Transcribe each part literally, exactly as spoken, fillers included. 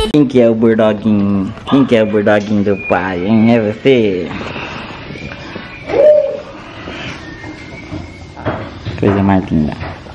Quem que é o burdoguinho? Quem que é o burdoguinho do pai, hein? É você? Coisa mais linda.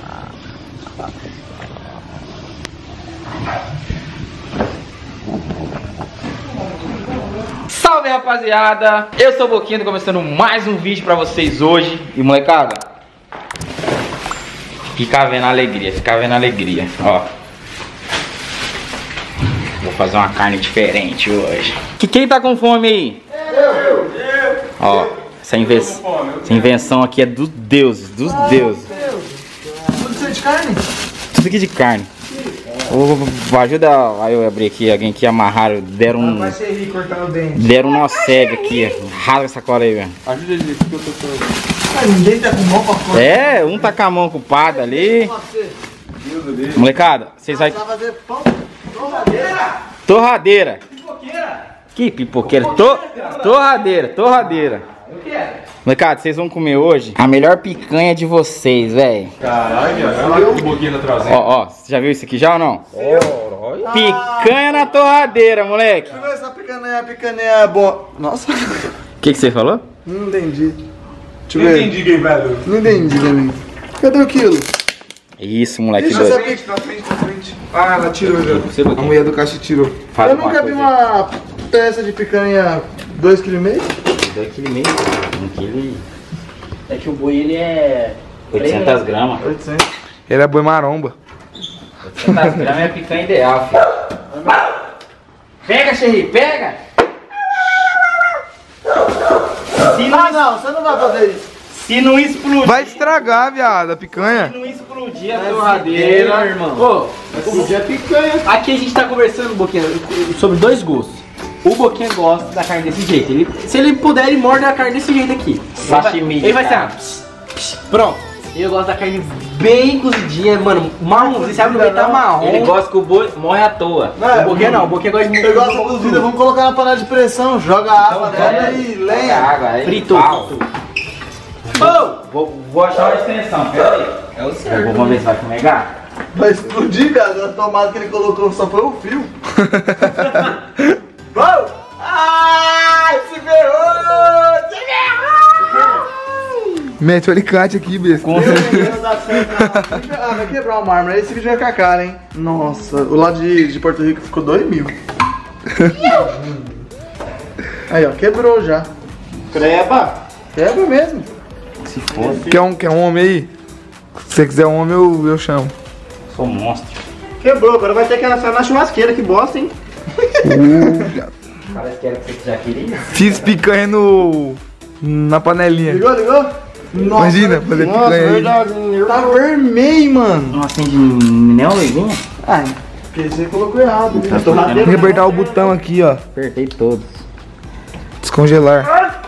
Salve, rapaziada! Eu sou o Boquinha, tô começando mais um vídeo pra vocês hoje. E molecada, fica vendo a alegria, fica vendo a alegria, ó. Vou fazer uma carne diferente hoje. Que quem tá com fome aí? Eu! Eu! eu. Ó, essa, inven essa invenção aqui é dos deuses, dos oh, deuses. Deus. Tudo isso de carne? Tudo aqui de carne. Vou, vou ajuda aí eu abrir aqui, alguém que amarraram, deram um. Vai ser rico cortando o dente. Deram um nó cego aqui, rasga essa cola aí, velho. Ajuda ele, que eu tô falando. Ninguém tá com mão pra fora. É, um tá com a mão ocupada ali. Molecada, vocês vão fazer pão. Torradeira! Torradeira! Pipoqueira! Que pipoqueira? To torradeira, torradeira. Eu quero. Molecada, vocês vão comer hoje a melhor picanha de vocês, velho. Caralho, olha o boquinha na traseira. Ó, ó, você já viu isso aqui já ou não? Oh, picanha na torradeira, moleque. Deixa eu ver essa picanha, a picanha é boa. Nossa. O que que você falou? Não entendi. Deixa eu ver. Não entendi, quem velho. Não entendi também. Cadê o quilo? Isso, moleque. Deixa eu ver pra frente, pra frente. Ah, ela tirou já. A mulher do caixa tirou. Fala, eu nunca vi uma peça de picanha dois vírgula cinco quilos. dois vírgula cinco quilos. um quilo. É que o boi ele é oitocentas gramas. oitocentos. Ele é boi maromba. oitocentas gramas é a picanha ideal, filho. Pega, Xerri, pega! Se não... Ah, não, você não vai fazer isso. Se não explodir... Vai estragar, viado, a picanha. Se não explodir a torradeira, irmão. Pô, vai explodir a picanha. Aqui a gente tá conversando, Boquinha, sobre dois gostos. O Boquinha gosta da carne desse jeito. Ele, se ele puder, ele morde a carne desse jeito aqui. Sashimi. Ele vai ser, pss, pss, pronto. Eu gosto da carne bem cozidinha, mano, marrom. Você sabe que tá marrom. Ele gosta que o boi morre à toa. Não, o Boquinha não, o Boquinha gosta de... Eu gosto de cozida, vamos colocar na panela de pressão, joga água nela e lenha. Água, frito. Oh, vou, vou achar uma extensão, pera aí. É o certo. Vamos ver se vai fumegar. Vai explodir, cara. A tomada que ele colocou só foi o fio. Vamos! Ai, se ferrou! Se ferrou! Mete o alicate aqui, besta. Com certeza. Ah, vai quebrar o mármore. Esse vídeo vai ficar caro, hein? Nossa, o lado de, de Porto Rico ficou dois mil. Aí, ó, quebrou já. Creba. Quebra mesmo. Se for. Quer um, quer um homem aí? Se você quiser um homem, eu, eu chamo. Sou um monstro. Quebrou, agora vai ter que assar na churrasqueira, que bosta, hein? Uh, parece que era que você já queria. Fiz picanha no... na panelinha. Ligou, ligou? Nossa, imagina, fazer nossa, picanha verdade, aí. Tá vermelho, mano. Nossa, tem de neon levinha? Ah, porque você colocou errado. Tá, tem que apertar o botão aqui, ó. Apertei todos. Descongelar.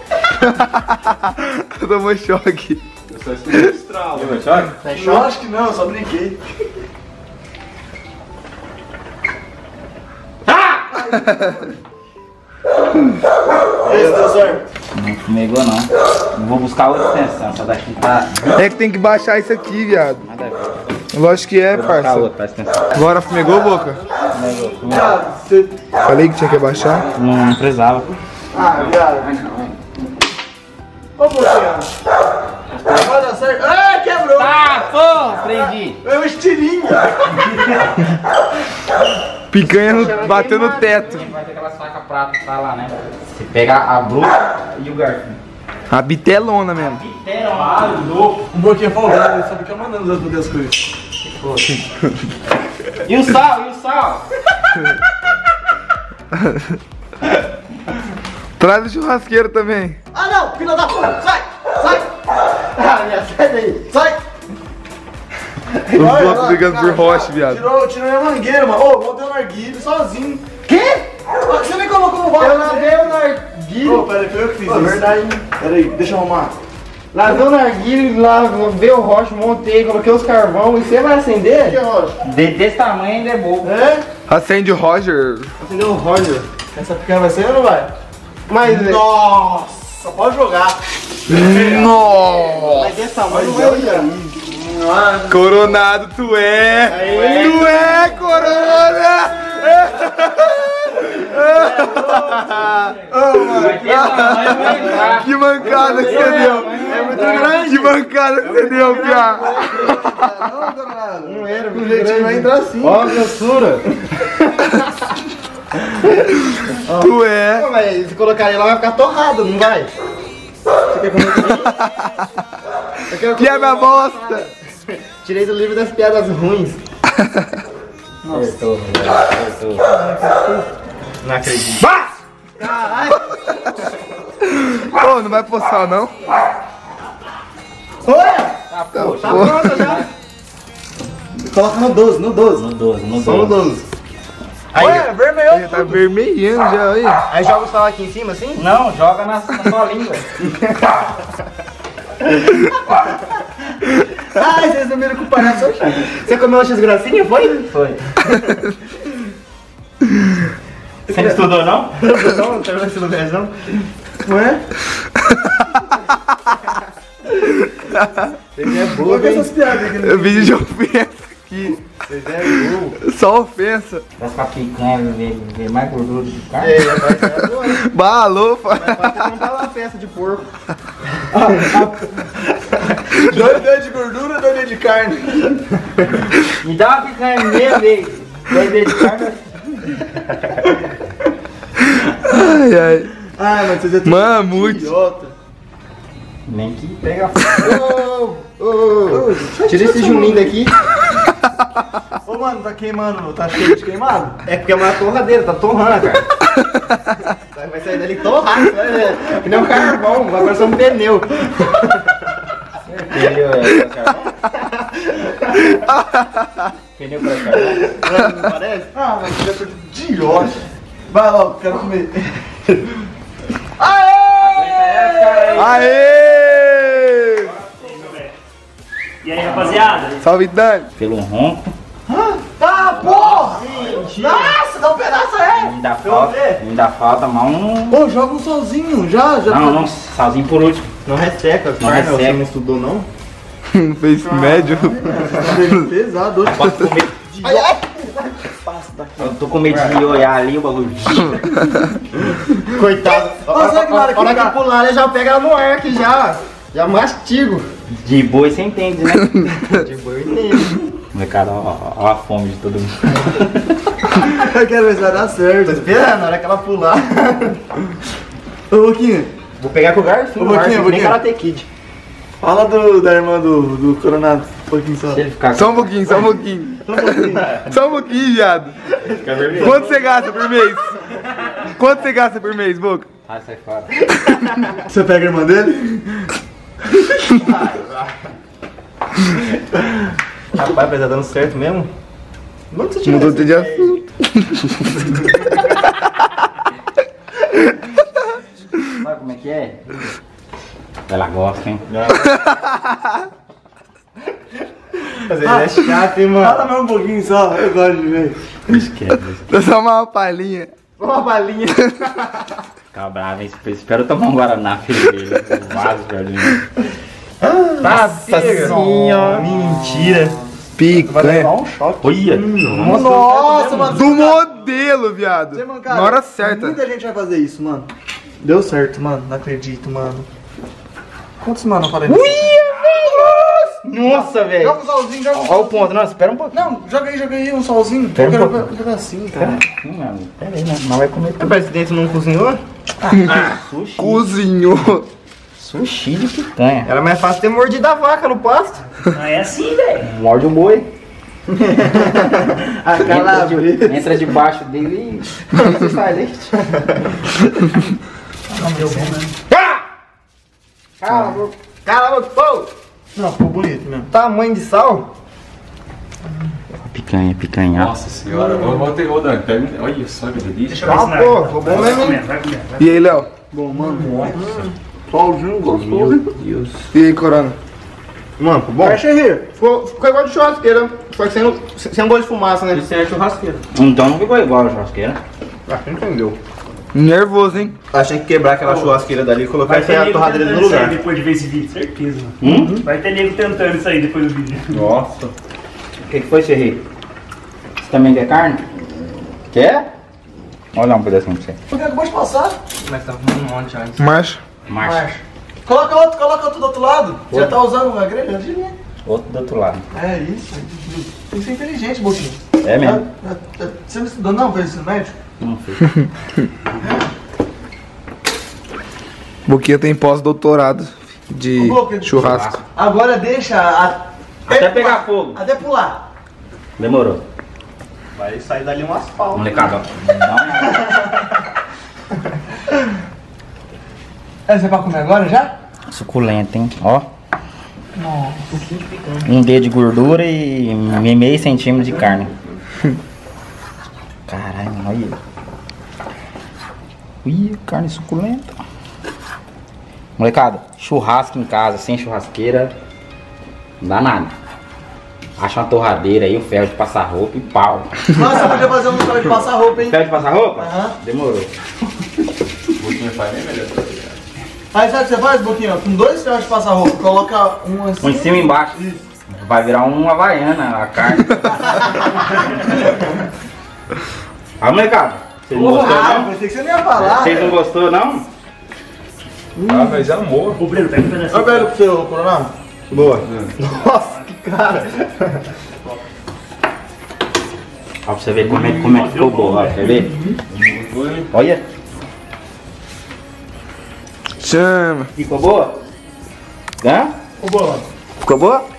Eu tomou choque. Eu só escutei o estralo. Tomou choque? Tá em choque? Eu acho que não, eu só brinquei. Ah! Esse deu certo? Não fumegou não. Não vou buscar outra extensão, essa daqui tá... É que tem que baixar isso aqui, viado. Nada a ver. Lógico que é, parça. Outra, agora fumegou, Boca? Fumegou, fumegou. Falei que tinha que abaixar? Não, não precisava. Ah, viado. Ô, Boquinha. Vai dar certo. Ah, quebrou! Tá, porra, prendi. É um estilinho. Picanha no, bateu no teto. Vai ter aquelas facas prata, tá lá, né? Você pega a bruta e o garfinho. A bitelona mesmo. A bitelona. Ah, louco. Um Boquinha folgado, ele sabe que eu mandando as duas coisas. Que foda. E o sal, e o sal? Traz o churrasqueiro também. Ah não, filha da puta, sai, sai. Ah, minha, sai daí, sai. Os blocos brigando por rocha, viado. Tirou, tirou minha mangueira, mano. Ô, oh, montei o narguilho sozinho. Quê? Você me colocou no rocha. Eu lavei o narguilho. Ô, oh, pera aí, foi eu que fiz. Oh, verdade. Pera aí, deixa eu arrumar. Lavei o narguilho, lavei o rocha, montei, coloquei os carvão. E você vai acender? O que é rocha? De, desse tamanho ainda é bobo. É? Acende o Roger. Acendeu o Roger. Essa picanha vai ser ou não vai? Mas, nossa, pode jogar. Nossa. Mas desse tamanho não é. Coronado tu é. Aê. Tu é, Corona. Que mancada que você deu! É muito grande! Que mancada que você deu, Piá! Não, Coronado! Não era, o jeitinho vai entrar assim! Ó a grossura! Tu é! Não, mas se colocar ele lá vai ficar torrado, não vai? Você quer comer comigo? Que é minha bosta! Tirei do livro das piadas ruins. Nossa. Acertou, velho. Acertou. Não acredito. Bah! Caralho! Ô, não vai postar não? Olha! Tá, pô, Tá pronto já! Coloca no doze, no doze. No doze, no Só no doze. doze. Aí, Olha, vermelho! Tá vermelhando já, aí. aí joga o sal aqui em cima assim? Não, joga na, na sua língua. Ai, vocês dormiram com o palhaço hoje? Você comeu x gracinha, foi? Foi. Você não estudou, não? Não, não terminou esse lugar, não? Não é? Vocês é bobo, hein? Essas piadas aqui É vídeo de ofensa aqui. Vocês é bobo. Só ofensa. Vai ficar picanha, ver, ver mais gordura do que carne. É, vai ser agora. Balou, Mas pode ter comprar uma peça de porco. dois dedos de gordura, dois dedos de carne. Me dá uma picanha mesmo, velho. Dois dedos de carne. Ai, ai. Ai, mas vocês é tudo Mano, muito. idiota. Nem que pega. Ô, ô, ô, tira esse juninho daqui. Ô, mano, tá queimando, tá cheio de queimado? É porque é uma torradeira, tá torrando, cara. Vai sair dali torrado, vai ver. Que nem um carvão, vai parecer um pneu. Pneu é carvão? Pneu para carvão? Não parece? Ah, mas você é tudo idiota. Vai logo, quero comer. Aê! Aê! E aí, rapaziada? Salve, Dani. Pelo ronco. Ah, porra! Nossa, dá um pedaço aí! Me dá falta. Me dá falta, mas um. Ô, joga um solzinho, já, já. Não, não, sozinho por último. Não resseca, Não cara, resseca. Você não estudou, não? Fez médio. Pesado hoje. Posso comer. Ai, ai! Eu tô com medo de olhar ali o bagulho. Coitado. Ô, sabe que na hora que hora dá- tá- que pular, ele já pega ela no ar aqui já. Já mastigo. De boi você entende, né? De boi eu entendo. Molecada, ó, ó, ó a fome de todo mundo. Eu quero ver se vai dar certo. Tô esperando, na hora que ela pular. Ô, Boquinha, Vou pegar com o garfo, Ô, Boquinha, nem Boquinha. Karate Kid. fala do, da irmã do, do Coronado. Um pouquinho só. Se ele ficar Só um pouquinho, só um pouquinho. Só um pouquinho. Só um pouquinho, viado. fica vermelho. Quanto você gasta por mês? Quanto você gasta por mês, Boca? Ah, sai fora. Você pega a irmã dele? Rapaz, mas tá dando certo mesmo? Onde você tirou Mudou essa de ideia? assunto. Sabe como é que é? Ela gosta, hein? Mas ele é chato, hein, mano? Fala mais um pouquinho só, eu gosto de ver. Esquece. Dá só uma palhinha. Uma balinha. Fica bravo, hein? Espero tomar um Guaraná, filho dele. Um vaso, velho. Nossa senhora. Mentira. Pica, né? um choque. Olha! Nossa, mano. Do modelo, viado. Você, mano, cara, Na hora certa. Muita gente vai fazer isso, mano. Deu certo, mano. Não acredito, mano. Quantos, mano, eu falei? Nossa, velho! Joga um solzinho, joga um Olha o solzinho. ponto, não, espera um pouquinho. Não, joga aí, joga aí um solzinho. Pera um eu quero pouquinho. um pedacinho, cara. Hum, mano, pera aí, não, não vai comer tudo. Rapaz, dentro não cozinhou? Sushi. Cozinhou. Sushi de picanha. Era mais fácil ter mordido a vaca no pasto. Ah, é assim, velho. Morde o boi. A Entra, de, entra debaixo dele e você sai leite. Não deu bom, né? Cala a boca. Cala a boca, pô. Não, ficou bonito mesmo. Tamanho de sal? Picanha, picanha. Nossa senhora, vou, vou ter. Ô, Dani, pega um. Olha só que delícia. Deixa eu ver Ah, se não pô, é. ficou bom Vai mesmo, hein? comendo, vai comendo. vai. E aí, Léo? Bom, mano. Solzinho gostoso. Meu Deus. E aí, Corona? Mano, ficou bom? Achei rir. Ficou, ficou igual de churrasqueira. Só que sem, sem gosto de fumaça, né? Isso é churrasqueira. Então não ficou igual a churrasqueira. Acho que entendeu. Nervoso, hein? Acho que tem que quebrar aquela churrasqueira dali e colocar Vai essa ter nego torradeira no tentando isso aí lugar. depois de ver esse vídeo, certeza, mano. Hum? Vai ter nego tentando isso aí depois do vídeo. Nossa. O que, que foi, Serrei? Você também quer carne? Quer? Olha lá um pedacinho pra você. Porque acabou de passar. Mas tá com um monte antes. Marcha. Marcha. Coloca outro, coloca outro do outro lado. Já tá usando uma grelha, né? Outro do outro lado. É isso. Tem que ser inteligente, Boquinha. É mesmo? Ah, ah, Você não estudou não pra ensino médio? Não sei. Boquinha tem pós-doutorado de Ô, Boca, churrasco. Agora deixa a... Até pegar fogo. Até pular. Demorou. Vai sair dali um asfalto. Molecada, ó. Dá uma olhada. É, você vai comer agora já? Suculento, hein? Ó. Nossa. Um dedo de gordura e meio centímetro de carne. Caralho, olha. Ih, carne suculenta. Molecada, churrasco em casa, sem churrasqueira, não dá nada. Acha uma torradeira aí, um ferro de passar roupa e pau. Nossa, eu podia fazer um ferro de passar roupa, hein? Ferro de passar roupa? Aham. Demorou. O Boquinha faz nem melhor. Aí sabe o que você faz, Boquinha? Com dois ferros de passar roupa, coloca um assim. Um em cima e embaixo. Vai virar uma havaiana a carne. Ah, molecada, vocês não gostou Porra, não? pensei que você não ia falar. Vocês não gostou não? Ah, mas amor. Ô, Breno, pega um pedacinho. Olha o velho pro seu, Coronel. Boa. Nossa, que cara. Ó, pra você ver como é, como é que ficou boa, ó, quer ver? Olha, Chama. ficou boa? Hã? Ô, boa. Ficou boa?